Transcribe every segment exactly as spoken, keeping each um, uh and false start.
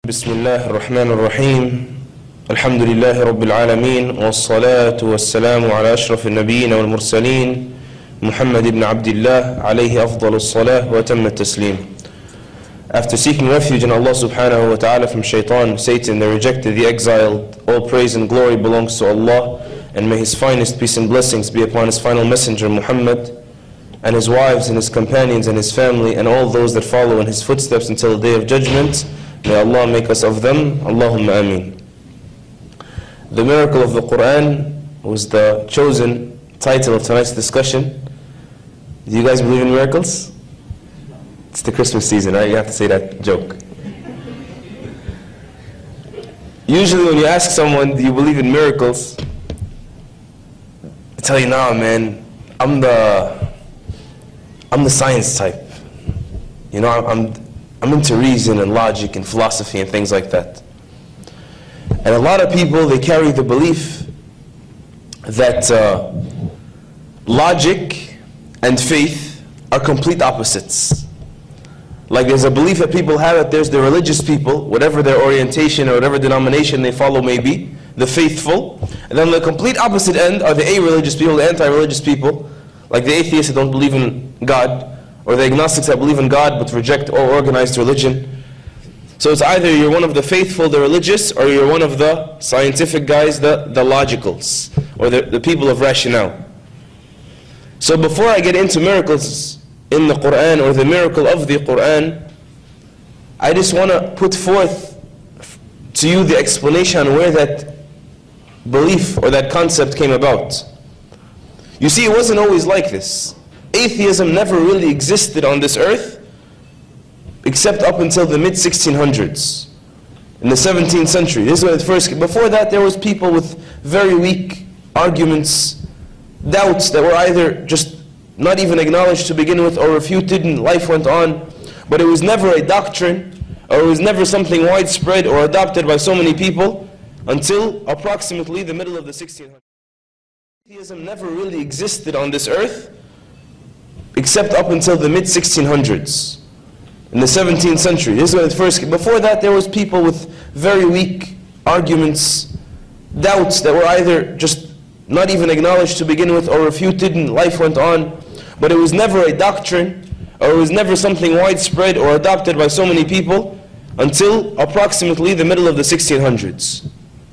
بسم الله الرحمن الرحيم الحمد لله رب العالمين والصلاة والسلام على أشرف النبيين والمرسلين محمد بن عبد الله عليه أفضل الصلاة وأتم التسليم. After seeking refuge in Allah subhanahu wa ta'ala from shaitan, Satan, the rejected, the exiled, all praise and glory belongs to Allah, and may His finest peace and blessings be upon His final messenger Muhammad and his wives and his companions and his family and all those that follow in his footsteps until the day of judgment. May Allah make us of them. Allahumma ameen. The miracle of the Quran was the chosen title of tonight's discussion. Do you guys believe in miracles? It's the Christmas season, right? You have to say that joke. Usually when you ask someone, do you believe in miracles? They tell you, nah man, I'm the, I'm the science type. You know, I'm, I'm into reason and logic and philosophy and things like that. And a lot of people, they carry the belief that uh, logic and faith are complete opposites. Like there's a belief that people have that there's the religious people, whatever their orientation or whatever denomination they follow may be, the faithful. And then the complete opposite end are the a-religious people, the anti-religious people, like the atheists that don't believe in God, or the agnostics that believe in God but reject all organized religion. So it's either you're one of the faithful, the religious, or you're one of the scientific guys, the, the logicals, or the, the people of rationale. So before I get into miracles in the Quran or the miracle of the Quran, I just want to put forth to you the explanation on where that belief or that concept came about. You see, it wasn't always like this. Atheism never really existed on this earth except up until the mid sixteen hundreds, in the seventeenth century. This is when it first, before that there was people with very weak arguments, doubts that were either just not even acknowledged to begin with or refuted, and life went on. But it was never a doctrine, or it was never something widespread or adopted by so many people until approximately the middle of the sixteen hundreds. Atheism never really existed on this earth except up until the mid sixteen hundreds, in the seventeenth century. This is when it first, before that there was people with very weak arguments, doubts that were either just not even acknowledged to begin with or refuted, and life went on. But it was never a doctrine, or it was never something widespread or adopted by so many people until approximately the middle of the sixteen hundreds.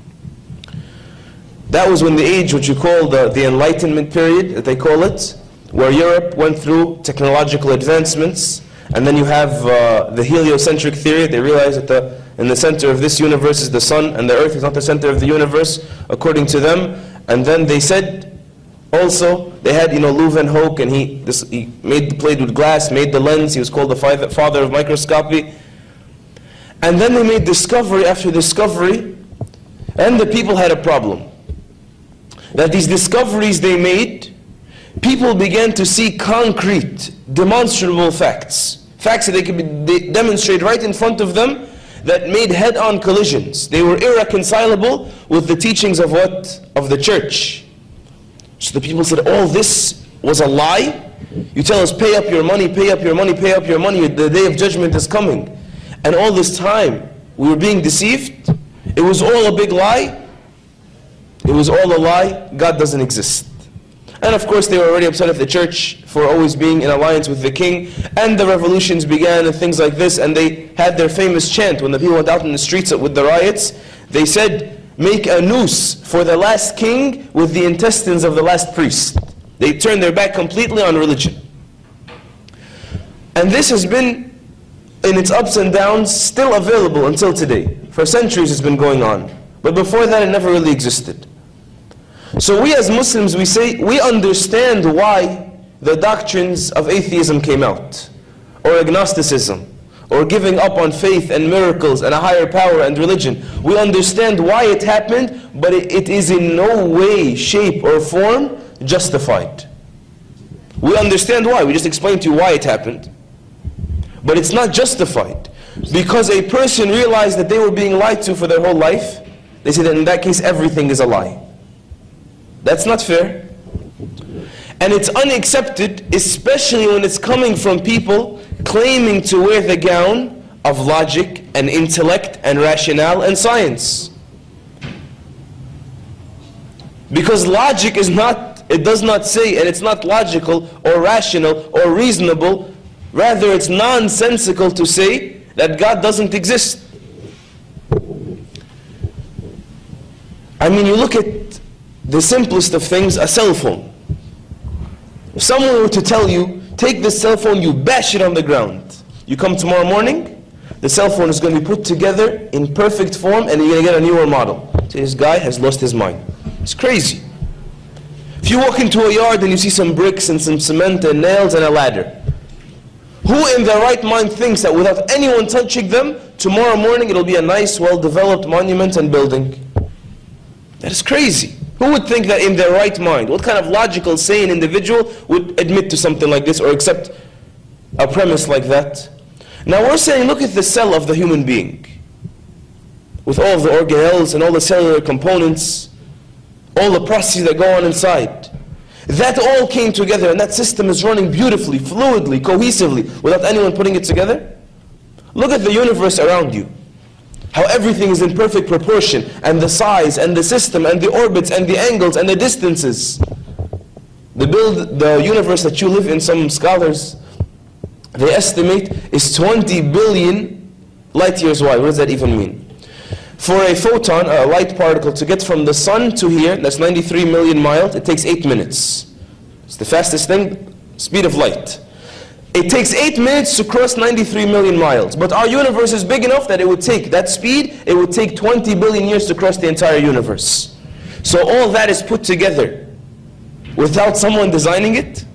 That was when the age, which you call the, the Enlightenment period, that they call it, where Europe went through technological advancements, and then you have uh, the heliocentric theory. They realized that the, in the center of this universe is the sun, and the earth is not the center of the universe, according to them. And then they said, also, they had, you know, Leeuwenhoek, and he, this, he made, played with glass, made the lens. He was called the father of microscopy. And then they made discovery after discovery, and the people had a problem. That these discoveries they made, people began to see concrete, demonstrable facts. Facts that they could be, they demonstrate right in front of them, that made head-on collisions. They were irreconcilable with the teachings of what? Of the church. So the people said, all this was a lie? You tell us, pay up your money, pay up your money, pay up your money, the day of judgment is coming. And all this time, we were being deceived? It was all a big lie? It was all a lie? God doesn't exist. And of course they were already upset at the church for always being in alliance with the king, and the revolutions began and things like this, and they had their famous chant when the people went out in the streets with the riots. They said, make a noose for the last king with the intestines of the last priest. They turned their back completely on religion. And this has been, in its ups and downs, still available until today. For centuries it's been going on. But before that it never really existed. So we as Muslims, we say, we understand why the doctrines of atheism came out, or agnosticism, or giving up on faith and miracles and a higher power and religion. We understand why it happened, but it, it is in no way, shape, or form justified. We understand why. We just explained to you why it happened. But it's not justified. Because a person realized that they were being lied to for their whole life, they say that in that case everything is a lie. That's not fair. And it's unaccepted, especially when it's coming from people claiming to wear the gown of logic and intellect and rationale and science. Because logic is not, it does not say, and it's not logical or rational or reasonable, rather it's nonsensical to say that God doesn't exist. I mean, you look at the simplest of things, a cell phone. If someone were to tell you, take this cell phone, you bash it on the ground. You come tomorrow morning, the cell phone is going to be put together in perfect form and you're going to get a newer model. So this guy has lost his mind. It's crazy. If you walk into a yard and you see some bricks and some cement and nails and a ladder, who in their right mind thinks that without anyone touching them, tomorrow morning it'll be a nice, well-developed monument and building? That is crazy. Who would think that in their right mind? What kind of logical, sane individual would admit to something like this or accept a premise like that? Now we're saying, look at the cell of the human being, with all of the organelles and all the cellular components, all the processes that go on inside. That all came together and that system is running beautifully, fluidly, cohesively, without anyone putting it together. Look at the universe around you. How everything is in perfect proportion, and the size, and the system, and the orbits, and the angles, and the distances. The build, the universe that you live in, some scholars, they estimate, is twenty billion light years wide. What does that even mean? For a photon, a light particle, to get from the sun to here, that's ninety-three million miles, it takes eight minutes. It's the fastest thing, speed of light. It takes eight minutes to cross ninety-three million miles. But our universe is big enough that it would take, that speed, it would take twenty billion years to cross the entire universe. So all that is put together without someone designing it.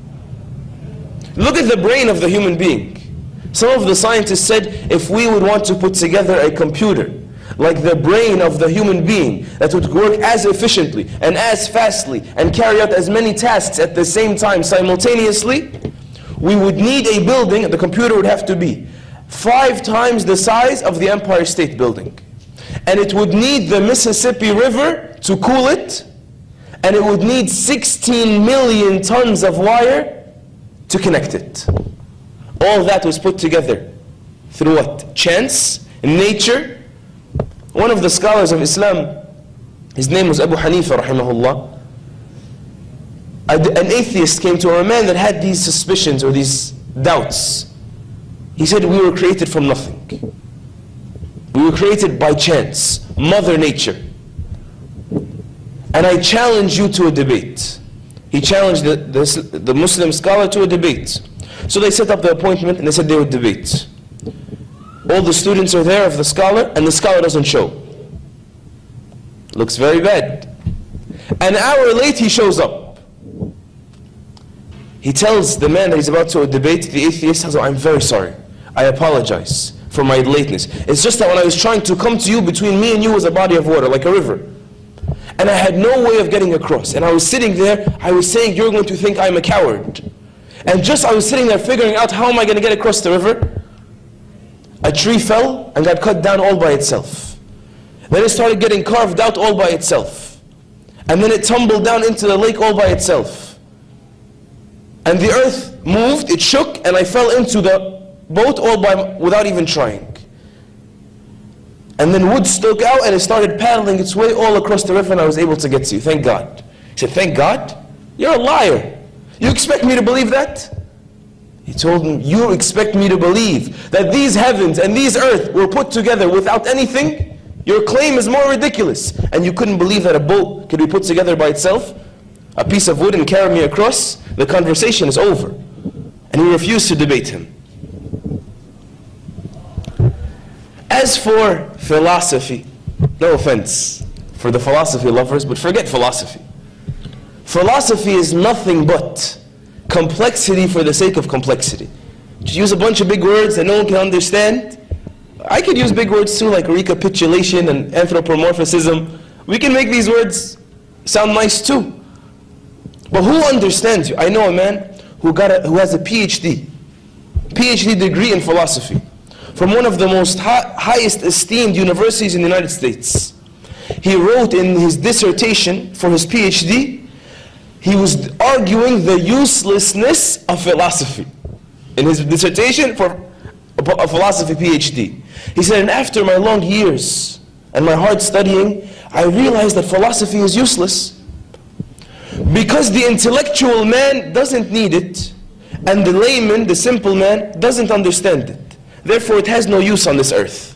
Look at the brain of the human being. Some of the scientists said if we would want to put together a computer like the brain of the human being that would work as efficiently and as fastly and carry out as many tasks at the same time simultaneously, we would need a building, the computer would have to be five times the size of the Empire State Building. And it would need the Mississippi River to cool it, and it would need sixteen million tons of wire to connect it. All that was put together through what? Chance, nature. One of the scholars of Islam, his name was Abu Hanifa rahimahullah. An atheist came to a man that had these suspicions or these doubts. He said, we were created from nothing. We were created by chance, Mother Nature. And I challenge you to a debate. He challenged the, the, the Muslim scholar to a debate. So they set up the appointment and they said they would debate. All the students are there of the scholar and the scholar doesn't show. Looks very bad. An hour late he shows up. He tells the man that he's about to debate, the atheist, tells him, I'm very sorry. I apologize for my lateness. It's just that when I was trying to come to you, between me and you was a body of water, like a river. And I had no way of getting across. And I was sitting there, I was saying, you're going to think I'm a coward. And just I was sitting there figuring out, how am I going to get across the river? A tree fell and got cut down all by itself. Then it started getting carved out all by itself. And then it tumbled down into the lake all by itself. And the earth moved, it shook, and I fell into the boat all by, without even trying. And then wood stuck out and it started paddling its way all across the river and I was able to get to you. Thank God. He said, thank God? You're a liar. You expect me to believe that? He told him, you expect me to believe that these heavens and these earth were put together without anything? Your claim is more ridiculous. And you couldn't believe that a boat could be put together by itself? A piece of wood and carry me across? The conversation is over. And he refused to debate him. As for philosophy, no offense for the philosophy lovers, but forget philosophy. Philosophy is nothing but complexity for the sake of complexity. Just use a bunch of big words that no one can understand. I could use big words too, like recapitulation and anthropomorphism. We can make these words sound nice too. But who understands you? I know a man who, got a, who has a PhD, PhD degree in philosophy from one of the most high, highest esteemed universities in the United States. He wrote in his dissertation for his PhD, he was arguing the uselessness of philosophy. In his dissertation for a philosophy PhD. He said, and after my long years and my hard studying, I realized that philosophy is useless. Because the intellectual man doesn't need it, and the layman, the simple man, doesn't understand it. Therefore, it has no use on this earth.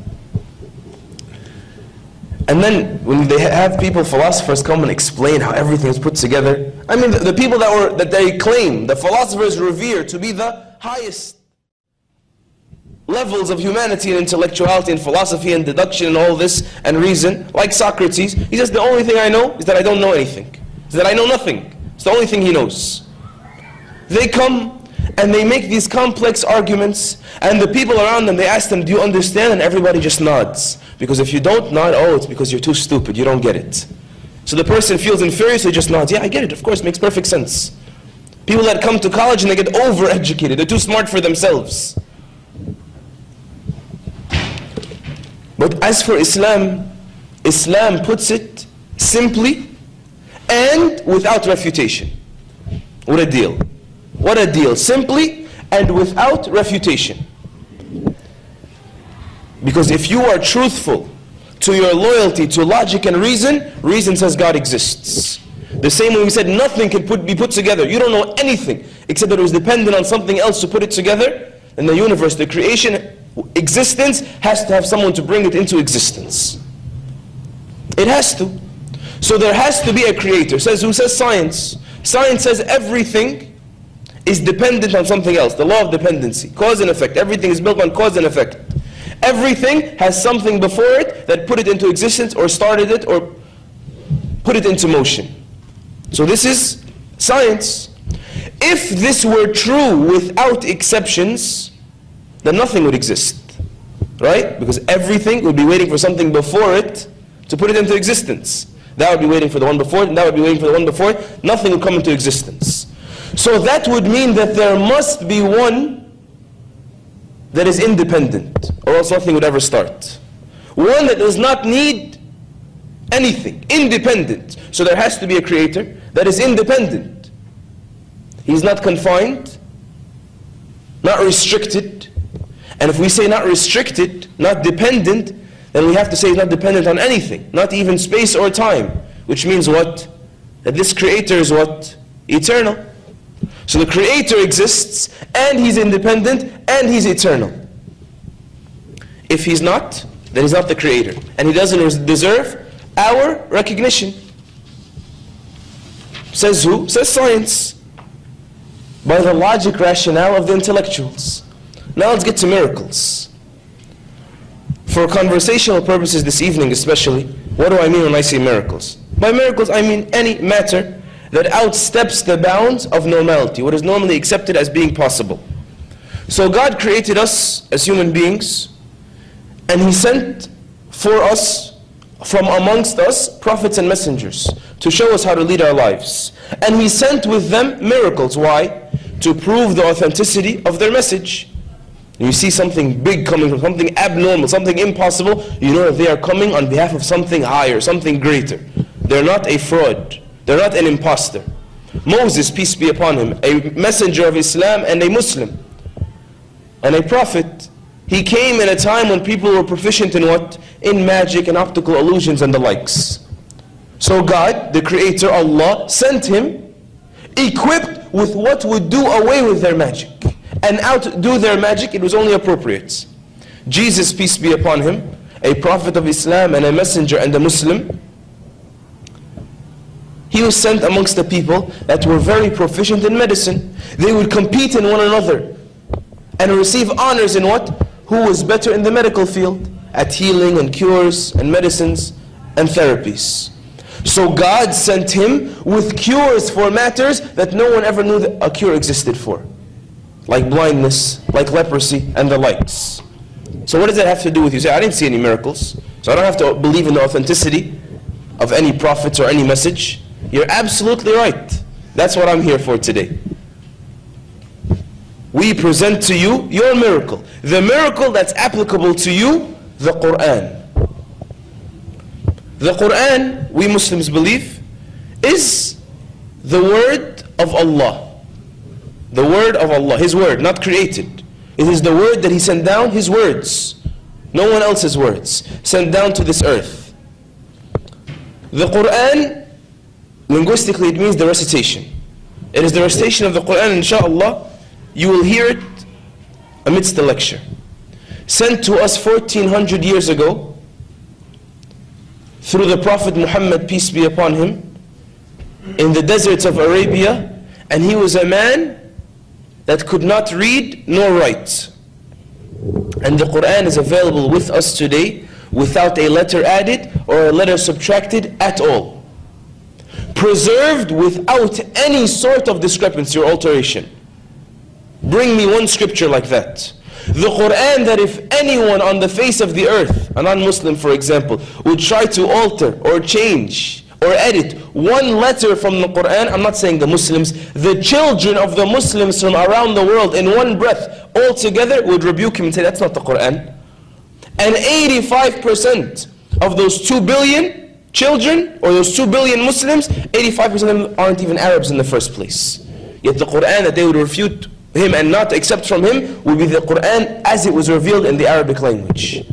And then, when they have people, philosophers come and explain how everything is put together. I mean, the, the people that were that they claim, the philosophers revere to be the highest levels of humanity and intellectuality and philosophy and deduction and all this and reason, like Socrates, he says, the only thing I know is that I don't know anything. Is that I know nothing. It's the only thing he knows. They come and they make these complex arguments, and the people around them, they ask them, do you understand? And everybody just nods. Because if you don't nod, oh, it's because you're too stupid, you don't get it. So the person feels inferior, so he just nods. Yeah, I get it, of course, it makes perfect sense. People that come to college and they get overeducated, they're too smart for themselves. But as for Islam, Islam puts it simply and without refutation. What a deal. What a deal. Simply and without refutation. Because if you are truthful to your loyalty to logic and reason, reason says God exists. The same way we said nothing can put, be put together. You don't know anything except that it was dependent on something else to put it together. And the universe, the creation, existence has to have someone to bring it into existence. It has to. So there has to be a creator. Says who says science? Science says everything is dependent on something else. The law of dependency, cause and effect. Everything is built on cause and effect. Everything has something before it that put it into existence or started it or put it into motion. So this is science. If this were true without exceptions, then nothing would exist, right? Because everything would be waiting for something before it to put it into existence. That would be waiting for the one before it, and that would be waiting for the one before it. Nothing would come into existence. So that would mean that there must be one that is independent, or else nothing would ever start. One that does not need anything, independent. So there has to be a creator that is independent. He's not confined, not restricted. And if we say not restricted, not dependent, then we have to say he's not dependent on anything, not even space or time. Which means what? That this creator is what? Eternal. So the creator exists, and he's independent, and he's eternal. If he's not, then he's not the creator. And he doesn't deserve our recognition. Says who? Says science. By the logic rationale of the intellectuals. Now let's get to miracles. For conversational purposes this evening especially, what do I mean when I say miracles? By miracles I mean any matter that outsteps the bounds of normality, what is normally accepted as being possible. So God created us as human beings, and He sent for us, from amongst us, prophets and messengers to show us how to lead our lives. And He sent with them miracles. Why? To prove the authenticity of their message. You see something big coming from something abnormal, something impossible, you know that they are coming on behalf of something higher, something greater. They're not a fraud. They're not an imposter. Moses, peace be upon him, a messenger of Islam and a Muslim, and a prophet, he came in a time when people were proficient in what? In magic and optical illusions and the likes. So God, the Creator, Allah, sent him equipped with what would do away with their magic. And outdo their magic, it was only appropriate. Jesus, peace be upon him, a prophet of Islam and a messenger and a Muslim, he was sent amongst the people that were very proficient in medicine. They would compete in one another and receive honors in what? Who was better in the medical field at healing and cures and medicines and therapies. So God sent him with cures for matters that no one ever knew that a cure existed for. Like blindness, like leprosy, and the likes. So what does that have to do with you? Say, I didn't see any miracles, so I don't have to believe in the authenticity of any prophets or any message. You're absolutely right. That's what I'm here for today. We present to you your miracle. The miracle that's applicable to you, the Quran. The Quran, we Muslims believe, is the word of Allah. The word of Allah, His word, not created. It is the word that He sent down, His words. no one else's words, sent down to this earth. The Quran, linguistically it means the recitation. It is the recitation of the Quran, inshallah. You will hear it amidst the lecture. Sent to us fourteen hundred years ago through the Prophet Muhammad, peace be upon him, in the deserts of Arabia, and he was a man that could not read nor write. And the Quran is available with us today without a letter added or a letter subtracted at all. Preserved without any sort of discrepancy or alteration. Bring me one scripture like that. The Quran that if anyone on the face of the earth, a non-Muslim for example, would try to alter or change or edit one letter from the Quran, I'm not saying the Muslims, the children of the Muslims from around the world in one breath all together would rebuke him and say, that's not the Quran. And eighty-five percent of those two billion children, or those two billion Muslims, eighty-five percent of them aren't even Arabs in the first place. Yet the Quran that they would refute him and not accept from him would be the Quran as it was revealed in the Arabic language.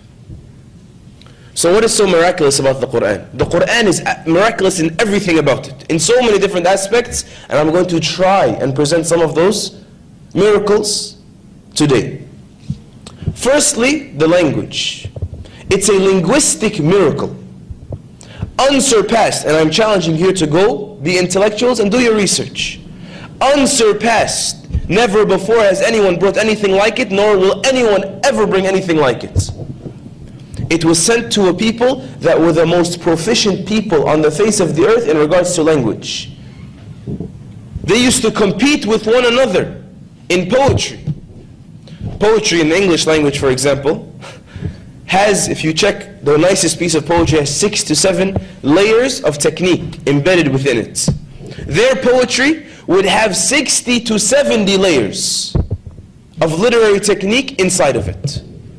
So what is so miraculous about the Quran? The Quran is miraculous in everything about it, in so many different aspects, and I'm going to try and present some of those miracles today. Firstly, the language. It's a linguistic miracle, unsurpassed, and I'm challenging here to go, the intellectuals, and do your research. Unsurpassed. Never before has anyone brought anything like it, nor will anyone ever bring anything like it. It was sent to a people that were the most proficient people on the face of the earth in regards to language. They used to compete with one another in poetry. Poetry in the English language, for example, has, if you check the nicest piece of poetry, has six to seven layers of technique embedded within it. Their poetry would have sixty to seventy layers of literary technique inside of it.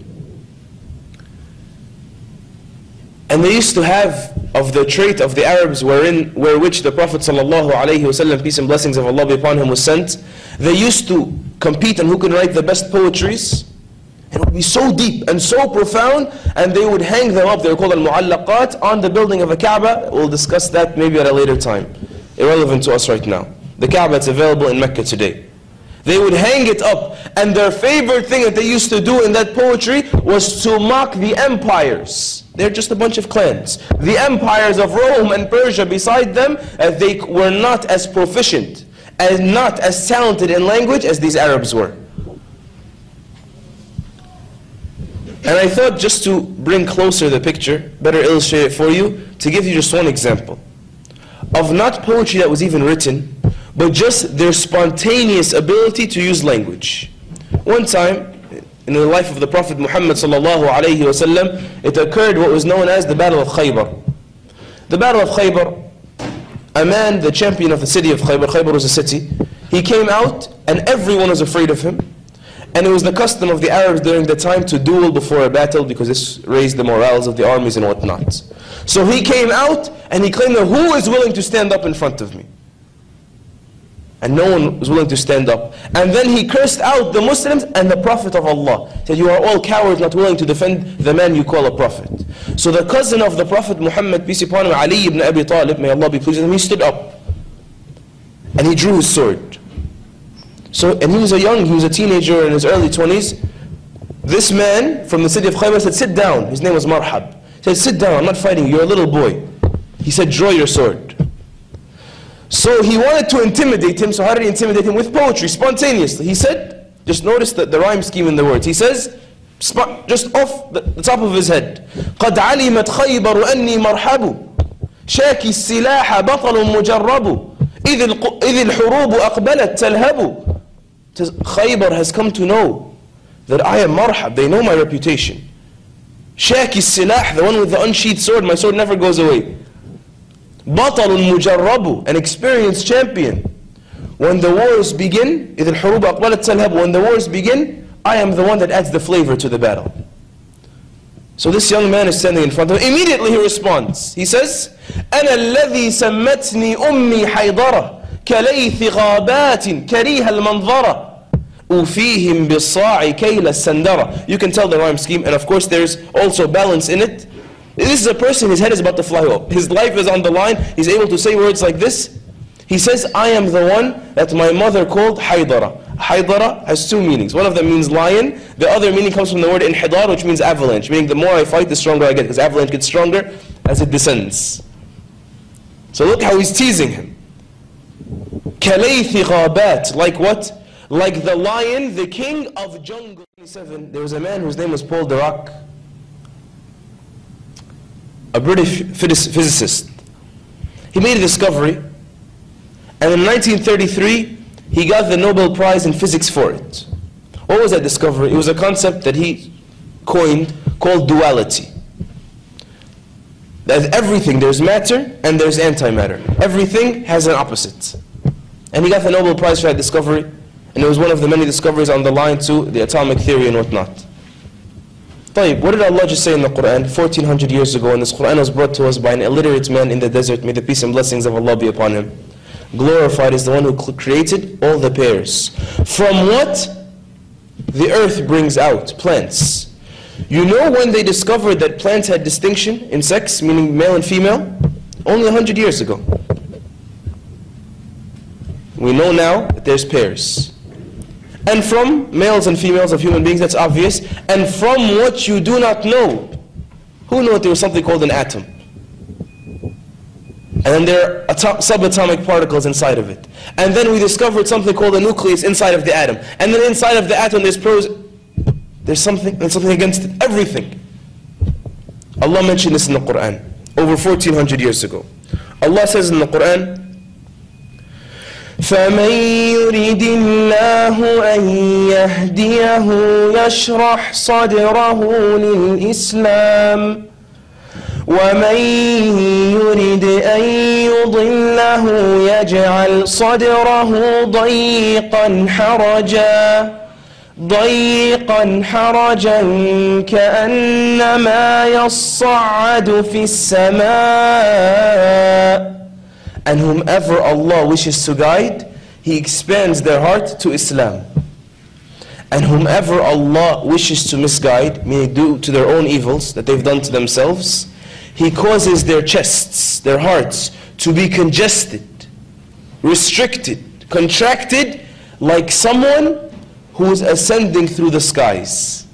And they used to have of the trait of the Arabs wherein, where which the Prophet ﷺ, peace and blessings of Allah be upon him, was sent. They used to compete on who can write the best poetries. It would be so deep and so profound, and they would hang them up. They were called al-mu'allaqat on the building of the Kaaba. We'll discuss that maybe at a later time. Irrelevant to us right now. The Kaaba is available in Mecca today. They would hang it up, and their favorite thing that they used to do in that poetry was to mock the empires. They're just a bunch of clans. The empires of Rome and Persia beside them, as they were not as proficient and not as talented in language as these Arabs were. And I thought, just to bring closer the picture, better illustrate it for you, to give you just one example of not poetry that was even written, but just their spontaneous ability to use language. One time, in the life of the Prophet Muhammad sallallahu alayhi wasallam, it occurred what was known as the Battle of Khaybar. The Battle of Khaybar, a man, the champion of the city of Khaybar, Khaybar was a city, he came out and everyone was afraid of him. And it was the custom of the Arabs during the time to duel before a battle, because this raised the morals of the armies and whatnot. So he came out and he claimed, who is willing to stand up in front of me? And no one was willing to stand up. And then he cursed out the Muslims and the Prophet of Allah. He said, you are all cowards, not willing to defend the man you call a prophet. So the cousin of the Prophet Muhammad, peace upon him, Ali ibn Abi Talib, may Allah be pleased with him, he stood up. And he drew his sword. So, and he was a young, he was a teenager in his early twenties. This man from the city of Khaybar said, sit down. His name was Marhab. He said, sit down, I'm not fighting you, you're a little boy. He said, draw your sword. So he wanted to intimidate him. So how did he intimidate him? With poetry, spontaneously. He said, just notice the, the rhyme scheme in the words. He says, just off the, the top of his head, قَدْ عَلِمَتْ خَيْبَرُ أَنِّي مَرْحَبُ شَاكِ السِّلَاحَ بَطَلٌ مُجَرَّبُ إِذِ الْحُرُوبُ أَقْبَلَتْ تَلْهَبُ. Khaybar has come to know that I am marhab. They know my reputation. Shaki silah, the one with the unsheathed sword, my sword never goes away. Batalun mujarrabu, an experienced champion. When the wars begin, إِذِ الْحُرُوبُ أَقْبَلَتْ تَلْهَبُ, when the wars begin, I am the one that adds the flavor to the battle. So this young man is standing in front of him. Immediately he responds. He says, أَنَا الَّذِي سَمَّتْنِي أُمِّي حَيْضَرَةً كَلَيْثِ غَابَاتٍ كَرِيهَ الْمَنْظَرَةِ أُوفِيهِمْ بِالصَّاعِ كَيْلَ السَّنْدَرَ. You can tell the rhyme scheme, and of course there's also balance in it. This is a person, his head is about to fly up. His life is on the line. He's able to say words like this. He says, I am the one that my mother called Haydara. Haydara has two meanings. One of them means lion. The other meaning comes from the word inhidar, which means avalanche. Meaning the more I fight, the stronger I get. Because avalanche gets stronger as it descends. So look how he's teasing him. Kalaythi ghabat. Like what? Like the lion, the king of jungle. There was a man whose name was Paul Dirac, a British physicist. He made a discovery, and in nineteen thirty-three, he got the Nobel Prize in Physics for it. What was that discovery? It was a concept that he coined called duality. That everything, there's matter and there's antimatter. Everything has an opposite. And he got the Nobel Prize for that discovery, and it was one of the many discoveries on the line to the atomic theory and whatnot. طيب, what did Allah just say in the Quran fourteen hundred years ago? And this Quran was brought to us by an illiterate man in the desert. May the peace and blessings of Allah be upon him. Glorified is the one who created all the pairs. From what the earth brings out, plants. You know when they discovered that plants had distinction in sex, meaning male and female? Only a hundred years ago. We know now that there's pairs. And from males and females of human beings, that's obvious. And from what you do not know, who knew that there was something called an atom? And then there are subatomic particles inside of it. And then we discovered something called a nucleus inside of the atom. And then inside of the atom there's pros, there's something and something against it, everything. Allah mentioned this in the Quran over fourteen hundred years ago. Allah says in the Quran, فَمَنْ يُرِدِ اللَّهُ أَنْ يَهْدِيَهُ يَشْرَحْ صَدْرَهُ لِلْإِسْلَامِ وَمَنْ يُرِدْ أَنْ يُضِلَّهُ يَجْعَلْ صَدْرَهُ ضَيِّقًا حَرَجًا ضَيِّقًا حَرَجًا كَأَنَّمَا يَصَّعَّدُ فِي السَّمَاءِ. And whomever Allah wishes to guide, He expands their heart to Islam. And whomever Allah wishes to misguide, meaning due to their own evils that they've done to themselves, He causes their chests, their hearts, to be congested, restricted, contracted, like someone who is ascending through the skies.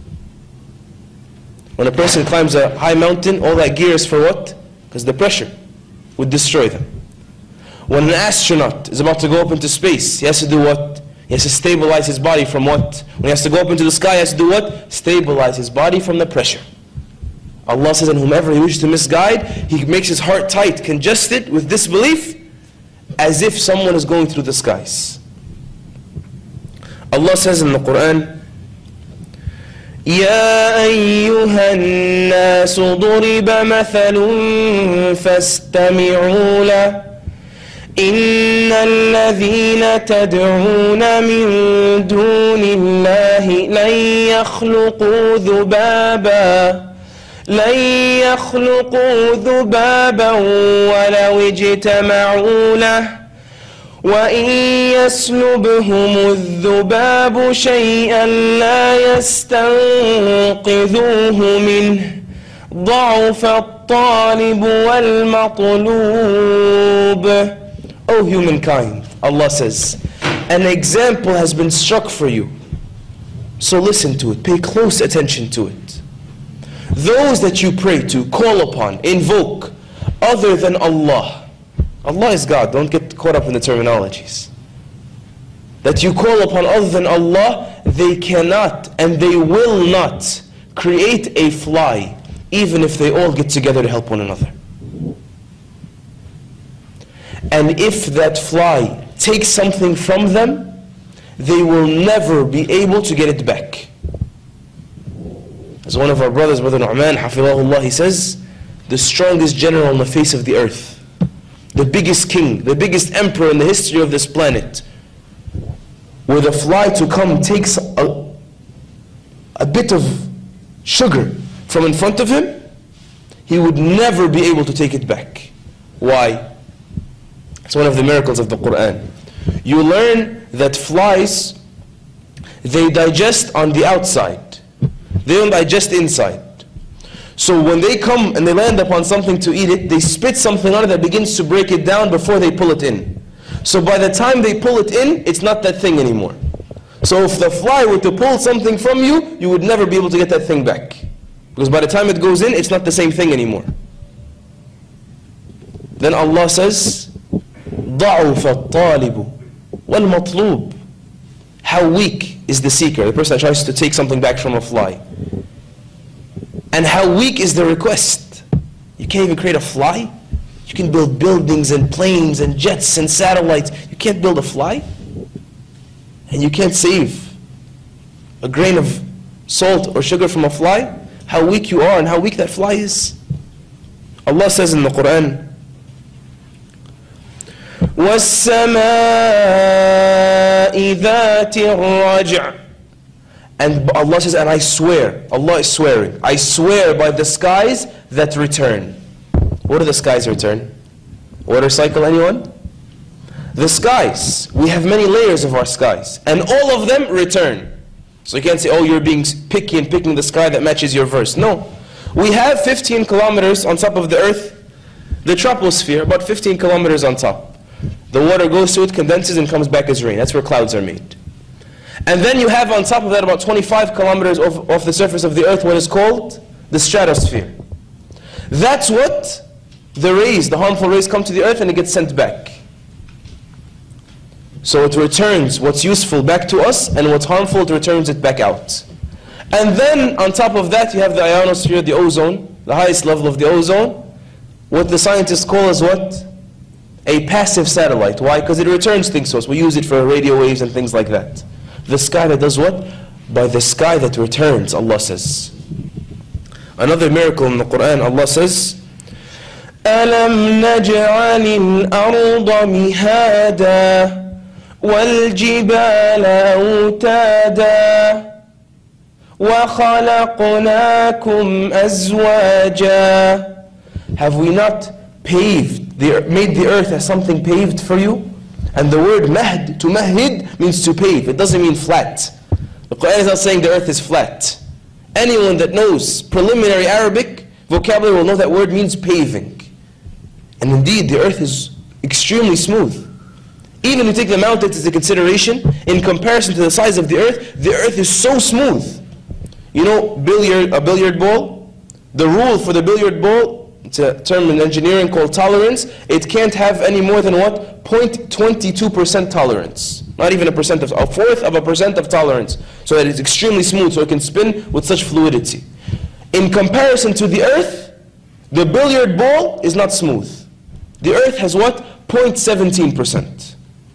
When a person climbs a high mountain, all that gear is for what? Because the pressure would destroy them. When an astronaut is about to go up into space, he has to do what? He has to stabilize his body from what? When he has to go up into the sky, he has to do what? Stabilize his body from the pressure. Allah says, and whomever He wishes to misguide, He makes his heart tight, congested with disbelief, as if someone is going through the skies. Allah says in the Quran, يَا أَيُّهَا النَّاسُ ضُرِبَ مَثَلٌ فَاسْتَمِعُوا لَهُ إِنَّ الَّذِينَ تَدْعُونَ مِن دُونِ اللَّهِ لَن يَخْلُقُوا ذُبَابًا لَن يَخْلُقُوا ذُبَابًا وَلَوِ اجْتَمَعُوا لَهُ وَإِن يَسْلُبْهُمُ الذُّبَابُ شَيْئًا لَا يَسْتَنقِذُوهُ مِنْهُ ضَعُفَ الطَّالِبُ وَالْمَطْلُوبُ. O humankind, Allah says, an example has been struck for you. So listen to it, pay close attention to it. Those that you pray to, call upon, invoke, other than Allah. Allah is God, don't get caught up in the terminologies. That you call upon other than Allah, they cannot and they will not create a fly, even if they all get together to help one another. And if that fly takes something from them, they will never be able to get it back. As one of our brothers, Brother Nu'man, Hafidhahullah, he says, the strongest general on the face of the earth, the biggest king, the biggest emperor in the history of this planet, were the fly to come takes a, a bit of sugar from in front of him, he would never be able to take it back. Why? It's one of the miracles of the Quran. You learn that flies they digest on the outside. They don't digest inside. So when they come and they land upon something to eat it, they spit something on it that begins to break it down before they pull it in. So by the time they pull it in, it's not that thing anymore. So if the fly were to pull something from you, you would never be able to get that thing back. Because by the time it goes in, it's not the same thing anymore. Then Allah says, ضَعُفَ الطَّالِبُ وَالْمَطْلُوبُ. How weak is the seeker, the person that tries to take something back from a fly. And how weak is the request. You can't even create a fly? You can build buildings and planes and jets and satellites. You can't build a fly? And you can't save a grain of salt or sugar from a fly? How weak you are and how weak that fly is. Allah says in the Quran, وَالسَّمَاءِ ذَاتِ الرَّجْعِ. And Allah says, and I swear, Allah is swearing, I swear by the skies that return. What do the skies return? Water cycle, anyone? The skies, we have many layers of our skies, and all of them return. So you can't say, oh, you're being picky and picking the sky that matches your verse. No. We have fifteen kilometers on top of the earth, the troposphere, about fifteen kilometers on top. The water goes to it, condenses, and comes back as rain. That's where clouds are made. And then you have on top of that about twenty-five kilometers off, off the surface of the earth what is called the stratosphere. That's what the rays, the harmful rays, come to the earth and it gets sent back. So it returns what's useful back to us, and what's harmful, it returns it back out. And then on top of that you have the ionosphere, the ozone, the highest level of the ozone, what the scientists call as what? A passive satellite. Why? Because it returns things to us. We use it for radio waves and things like that. The sky that does what? By the sky that returns, Allah says. Another miracle in the Quran, Allah says, أَلَمْ نَجْعَلِ الْأَرْضَ مِهَادًا وَالْجِبَالَ أَوْتَادًا وَخَلَقْنَاكُمْ أَزْوَاجًا. Have we not paved, the, made the earth as something paved for you? And the word mahd, to mahid, means to pave. It doesn't mean flat. The Quran is not saying the earth is flat. Anyone that knows preliminary Arabic vocabulary will know that word means paving. And indeed, the earth is extremely smooth. Even if you take the mountains into consideration, in comparison to the size of the earth, the earth is so smooth. You know, billiard, a billiard ball? The rule for the billiard ball, it's a term in engineering called tolerance, it can't have any more than what? zero point two two percent tolerance. Not even a percent of, a fourth of a percent of tolerance. So that it's extremely smooth, so it can spin with such fluidity. In comparison to the earth, the billiard ball is not smooth. The earth has what? zero point one seven percent.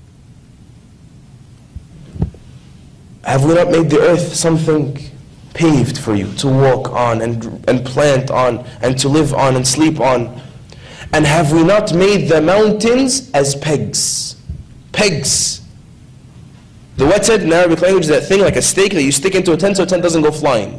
Have we not made the earth something paved for you to walk on and, and plant on and to live on and sleep on? And have we not made the mountains as pegs? Pegs. The wated in Arabic language is that thing like a stake that you stick into a tent so a tent doesn't go flying.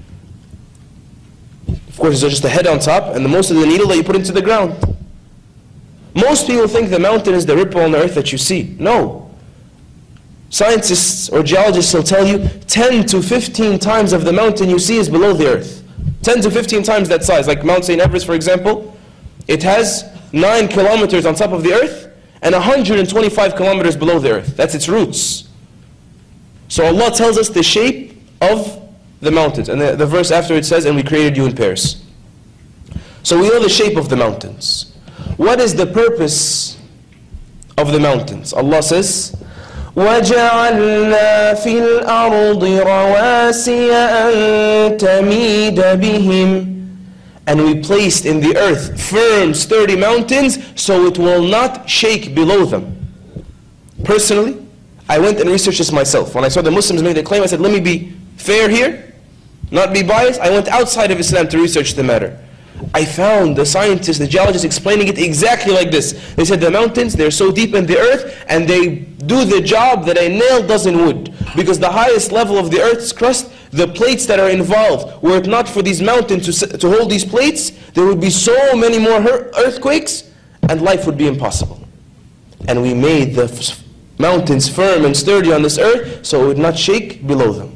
Of course, there's just a head on top and the most of the needle that you put into the ground. Most people think the mountain is the ripple on the earth that you see. No. Scientists or geologists will tell you ten to fifteen times of the mountain you see is below the earth. ten to fifteen times that size. Like Mount Saint Everest, for example, it has nine kilometers on top of the earth and one hundred twenty-five kilometers below the earth. That's its roots. So Allah tells us the shape of the mountains. And the, the verse after it says, and we created you in pairs. So we know the shape of the mountains. What is the purpose of the mountains? Allah says, وَجَعَلْنَا فِي الْأَرْضِ رَوَاسِيَ أَن تَمِيدَ بِهِمْ. And we placed in the earth firm, sturdy mountains so it will not shake below them. Personally, I went and researched this myself. When I saw the Muslims make the claim, I said, let me be fair here, not be biased. I went outside of Islam to research the matter. I found the scientists, the geologists explaining it exactly like this. They said the mountains, they're so deep in the earth and they do the job that a nail does in wood. Because the highest level of the earth's crust, the plates that are involved, were it not for these mountains to, to hold these plates, there would be so many more earthquakes and life would be impossible. And we made the mountains firm and sturdy on this earth, so it would not shake below them.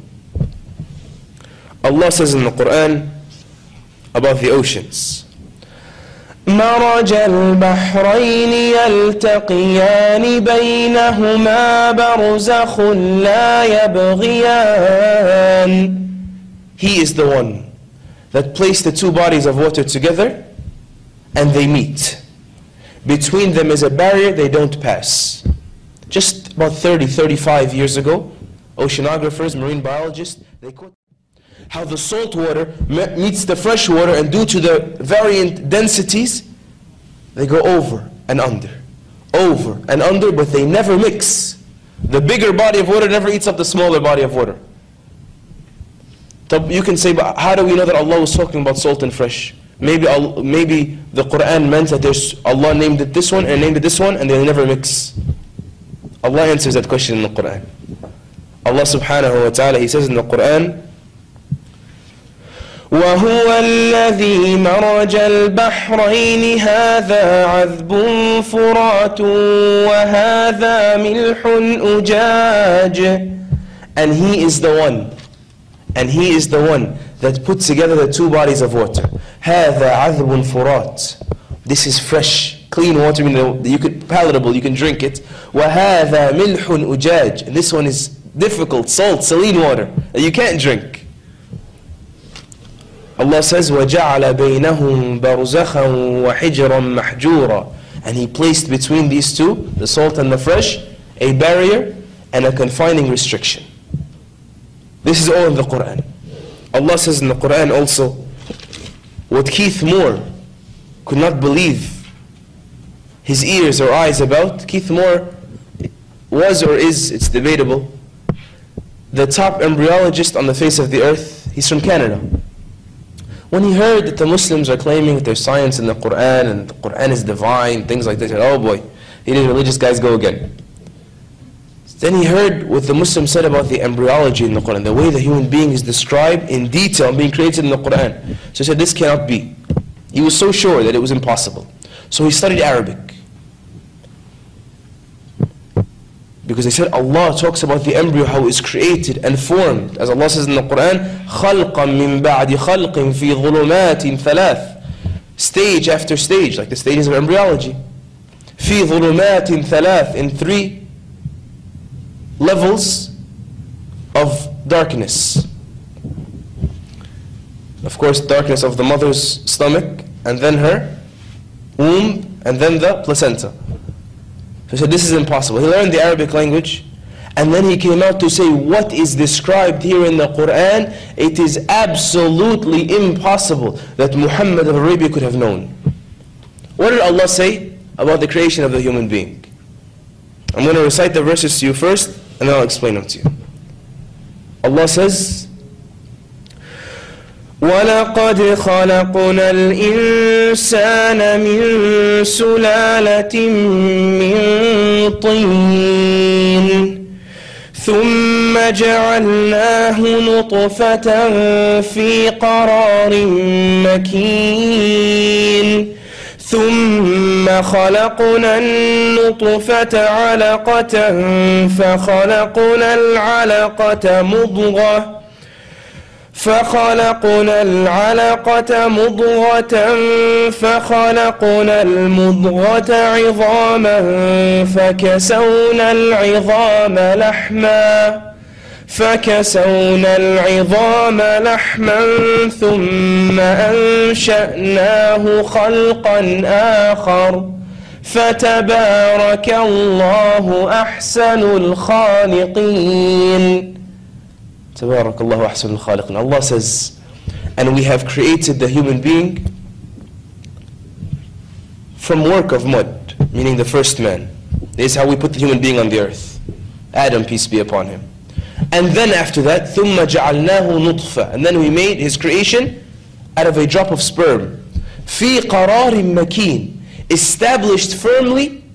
Allah says in the Quran about the oceans, مرج البحرين يلتقيان بينهما برزخ لا يبغيان. He is the one that placed the two bodies of water together and they meet. Between them is a barrier they don't pass. Just about thirty, thirty-five years ago, oceanographers, marine biologists, they quote how the salt water meets the fresh water, and due to the variant densities, they go over and under, over and under, but they never mix. The bigger body of water never eats up the smaller body of water. So you can say, but how do we know that Allah was talking about salt and fresh? Maybe, maybe the Quran meant that there's, Allah named it this one and named it this one, and they never mix. Allah answers that question in the Quran. Allah subhanahu wa ta'ala, He says in the Quran, وهو الذي مرج البحرين هذا عذب فرات وهذا ملح أجاج. And He is the one, and He is the one that put together the two bodies of water. هذا عذب فرات. This is fresh, clean water, you could, palatable, you can drink it. وهذا ملح أجاج. And this one is difficult, salt, saline water that you can't drink. Allah says, وَجَعَلَ بَيْنَهُمْ بَرْزَخًا وَحِجْرًا مَحْجُورًا. And He placed between these two, the salt and the fresh, a barrier and a confining restriction. This is all in the Quran. Allah says in the Quran also, what Keith Moore could not believe his ears or eyes about, Keith Moore was or is, it's debatable, the top embryologist on the face of the earth. He's from Canada. When he heard that the Muslims are claiming that there's science in the Quran and the Quran is divine, things like that, he said, oh boy, here these religious guys go again. Then he heard what the Muslims said about the embryology in the Quran, the way the human being is described in detail being created in the Quran. So he said, this cannot be. He was so sure that it was impossible. So he studied Arabic. Because they said Allah talks about the embryo, how it's created and formed. As Allah says in the Quran, خَلْقًا مِّن بَعْدِ خَلْقٍ فِي ظُلُمَاتٍ ثَلَاثٍ. Stage after stage, like the stages of embryology. فِي ظُلُمَاتٍ ثَلَاثٍ. In three levels of darkness. Of course, darkness of the mother's stomach, and then her womb, and then the placenta. He said, this is impossible. He learned the Arabic language, and then he came out to say, what is described here in the Quran, it is absolutely impossible that Muhammad of Arabia could have known. What did Allah say about the creation of the human being? I'm going to recite the verses to you first, and then I'll explain them to you. Allah says, وَلَقَدْ خَلَقْنَا الْإِنسَانَ مِنْ سُلَالَةٍ مِّنْ طِينٍ ثُمَّ جَعَلْنَاهُ نُطْفَةً فِي قَرَارٍ مَكِينٍ ثُمَّ خَلَقْنَا النُّطْفَةَ عَلَقَةً فَخَلَقْنَا الْعَلَقَةَ مُضْغَةً فخلقنا العلقة مضغة فخلقنا المضغة عظاما فكسونا العظام لحما فكسونا العظام لحما ثم أنشأناه خلقا آخر فتبارك الله أحسن الخالقين. Tabarakallahu ahsanul khaliqin. Allah says, and we have created the human being from work of mud, meaning the first man. This is how we put the human being on the earth. Adam, peace be upon him. And then after that, ثُمَّ جَعَلْنَاهُ نُطْفَةً. And then we made his creation out of a drop of sperm. فِي قَرَارٍ مَكِينٍ. Established firmly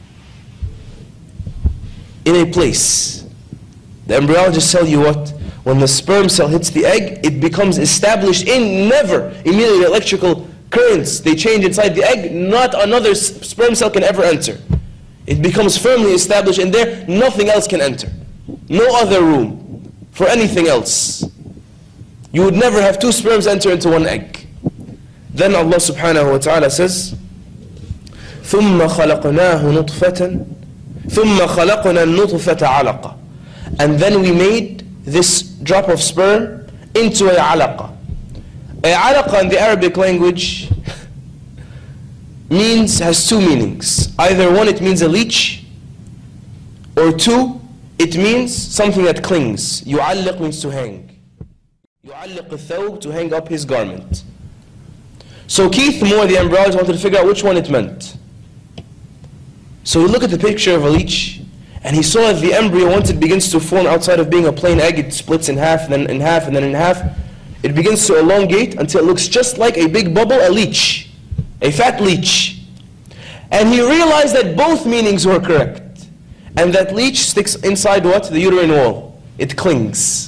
in a place. The embryologists tell you what? When the sperm cell hits the egg, it becomes established in never. Immediately electrical currents, they change inside the egg, not another sperm cell can ever enter. It becomes firmly established in there, nothing else can enter. No other room for anything else. You would never have two sperms enter into one egg. Then Allah subhanahu wa ta'ala says, ثُمَّ خَلَقْنَاهُ نُطْفَةً ثُمَّ خَلَقْنَا النُّطْفَةَ عَلَقًا. And then we made this drop of sperm into a alaqa. A alaqa in the Arabic language means, has two meanings. Either one, it means a leech, or two, it means something that clings. يُعَلِّقْ means to hang. يُعَلِّقُ الثَّوْبِ, to hang up his garment. So Keith Moore, the embryologist, wanted to figure out which one it meant. So he looked at the picture of a leech, and he saw that the embryo, once it begins to form outside of being a plain egg, it splits in half, and then in half, and then in half. It begins to elongate until it looks just like a big bubble, a leech. A fat leech. And he realized that both meanings were correct. And that leech sticks inside what? The uterine wall. It clings.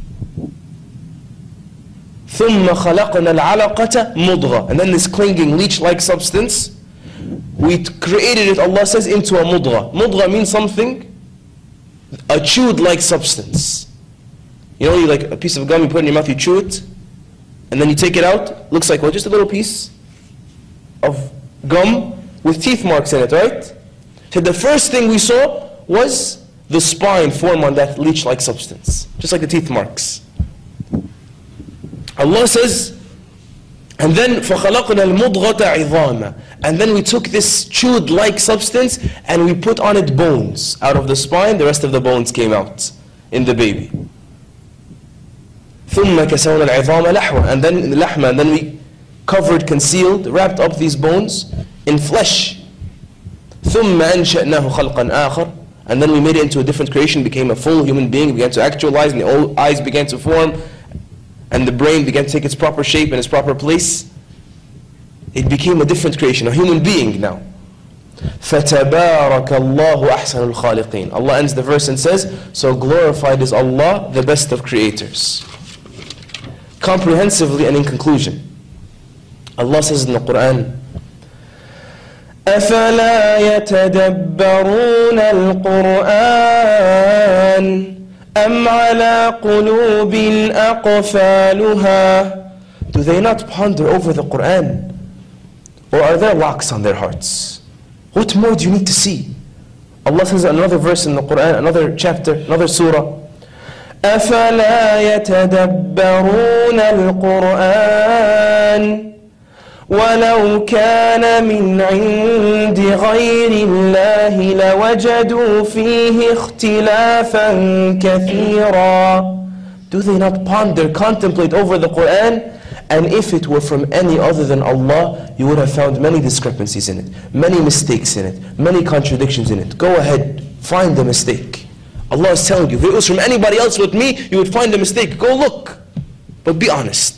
ثُمَّ خَلَقْنَا الْعَلَقَةَ مُضْغَةً. And then this clinging leech-like substance, we created it, Allah says, into a mudgha. Mudgha means something, a chewed-like substance. You know, you like a piece of gum, you put it in your mouth, you chew it, and then you take it out, looks like, well, just a little piece of gum with teeth marks in it, right? So the first thing we saw was the spine form on that leech-like substance, just like the teeth marks. Allah says, and then فَخَلَقْنَا الْمُضْغَةَ عِظَامًا. And then we took this chewed-like substance and we put on it bones. Out of the spine, the rest of the bones came out in the baby. ثُمَّ كَسَوْنَا الْعِظَامَ لَحْوًا. And then لَحْمًا, and then we covered, concealed, wrapped up these bones in flesh. ثُمَّ أَنْشَأْنَاهُ خَلْقًا آخَرَ. And then we made it into a different creation, became a full human being, began to actualize, and the eyes began to form, and the brain began to take its proper shape and its proper place. It became a different creation, a human being now. فَتَبَارَكَ اللَّهُ أَحْسَنُ الْخَالِقِينَ. Allah ends the verse and says, so glorified is Allah, the best of creators. Comprehensively and in conclusion, Allah says in the Quran, أَفَلَا يَتَدَبَّرُونَ الْقُرْآنَ أَمْ عَلَىٰ قُلُوبٍ أَقْفَالُهَا. Do they not ponder over the Quran? Or are there locks on their hearts? What more do you need to see? Allah says in another verse in the Quran, another chapter, another surah, أَفَلَا يَتَدَبَّرُونَ الْقُرْآنَ وَلَوْ كَانَ مِنْ عِنْدِ غَيْرِ اللَّهِ لَوَجَدُوا فِيهِ اخْتِلَافًا كَثِيرًا. Do they not ponder, contemplate over the Quran? And if it were from any other than Allah, you would have found many discrepancies in it, many mistakes in it, many contradictions in it. Go ahead, find the mistake. Allah is telling you, if it was from anybody else with me, you would find a mistake. Go look, but be honest.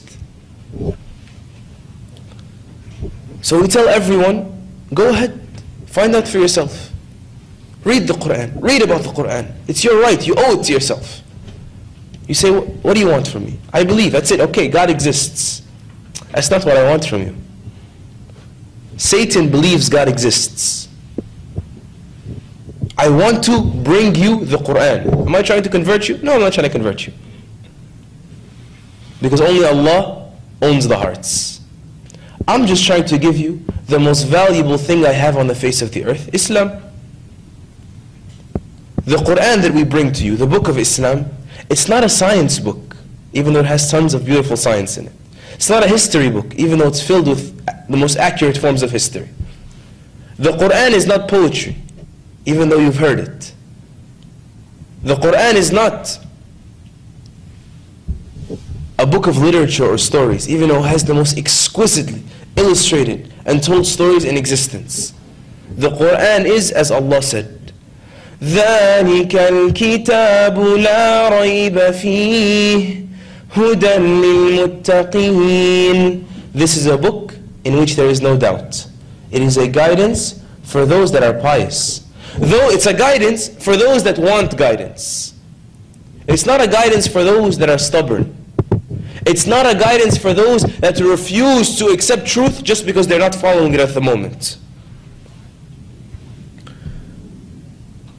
So we tell everyone, go ahead, find out for yourself. Read the Quran, read about the Quran. It's your right, you owe it to yourself. You say, what do you want from me? I believe, that's it, okay, God exists. That's not what I want from you. Satan believes God exists. I want to bring you the Quran. Am I trying to convert you? No, I'm not trying to convert you. Because only Allah owns the hearts. I'm just trying to give you the most valuable thing I have on the face of the earth, Islam. The Quran that we bring to you, the book of Islam, it's not a science book, even though it has tons of beautiful science in it. It's not a history book, even though it's filled with the most accurate forms of history. The Quran is not poetry, even though you've heard it. The Quran is not a book of literature or stories, even though it has the most exquisitely illustrated and told stories in existence. The Quran is, as Allah said, ذَلِكَ الْكِتَابُ لَا رَيْبَ فِيهِ هُدًى لِلْمُتَّقِينَ. This is a book in which there is no doubt. It is a guidance for those that are pious. Though it's a guidance for those that want guidance. It's not a guidance for those that are stubborn. It's not a guidance for those that refuse to accept truth just because they're not following it at the moment.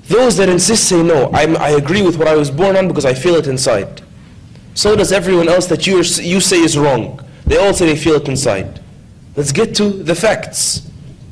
Those that insist say, no, I'm, I agree with what I was born on because I feel it inside. So does everyone else that you, are, you say is wrong. They all say they feel it inside. Let's get to the facts.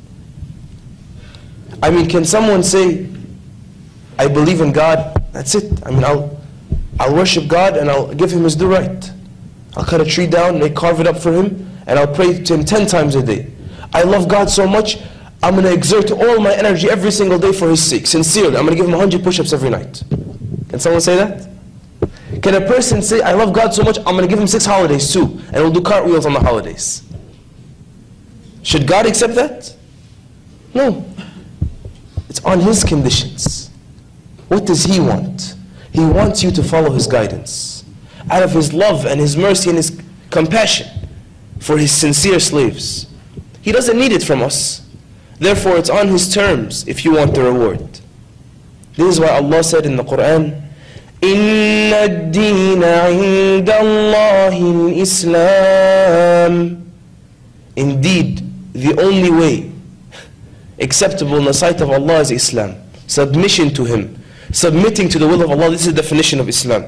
I mean, can someone say, I believe in God, that's it. I mean, I'll, I'll worship God and I'll give Him His due right. I'll cut a tree down and I carve it up for Him and I'll pray to Him ten times a day. I love God so much, I'm going to exert all my energy every single day for His sake. Sincerely, I'm going to give Him one hundred push-ups every night. Can someone say that? Can a person say, I love God so much, I'm going to give Him six holidays too, and we'll do cartwheels on the holidays? Should God accept that? No. It's on His conditions. What does He want? He wants you to follow His guidance, out of His love and His mercy and His compassion for His sincere slaves. He doesn't need it from us. Therefore, it's on His terms if you want the reward. This is why Allah said in the Quran, إِنَّ الدِّينَ عِنْدَ اللَّهِ الْإِسْلَامِ. Indeed, the only way acceptable in the sight of Allah is Islam. Submission to Him. Submitting to the will of Allah. This is the definition of Islam.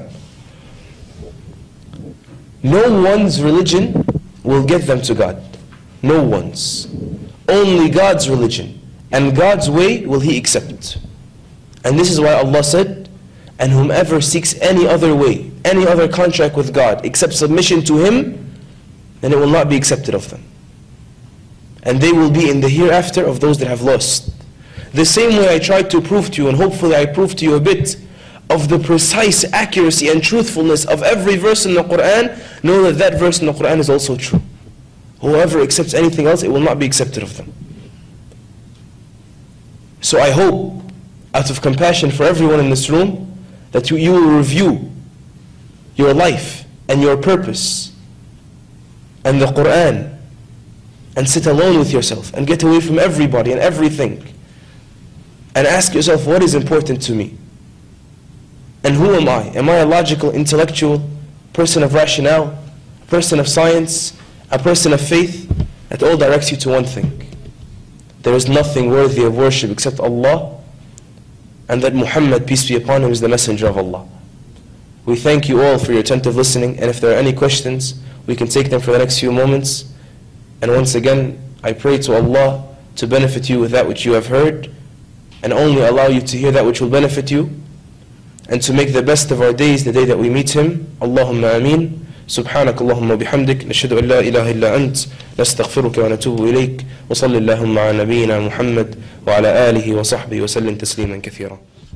No one's religion will get them to God. No one's. Only God's religion and God's way will He accept. And this is why Allah said, and whomever seeks any other way, any other contract with God, except submission to Him, then it will not be accepted of them. And they will be in the hereafter of those that have lost. The same way I tried to prove to you, and hopefully I proved to you a bit, of the precise accuracy and truthfulness of every verse in the Quran, know that that verse in the Quran is also true. Whoever accepts anything else, it will not be accepted of them. So I hope, out of compassion for everyone in this room, that you, you will review your life and your purpose and the Quran and sit alone with yourself and get away from everybody and everything and ask yourself, what is important to me? And who am I? Am I a logical, intellectual, person of rationale, person of science, a person of faith? That all directs you to one thing. There is nothing worthy of worship except Allah, and that Muhammad, peace be upon him, is the messenger of Allah. We thank you all for your attentive listening, and if there are any questions, we can take them for the next few moments. And once again, I pray to Allah to benefit you with that which you have heard, and only allow you to hear that which will benefit you, and to make the best of our days the day that we meet Him. Allahumma ameen. سبحانك اللهم وبحمدك نشهد أن لا إله إلا أنت نستغفرك ونتوب إليك وصل اللهم على نبينا محمد وعلى آله وصحبه وسلم تسليما كثيرا.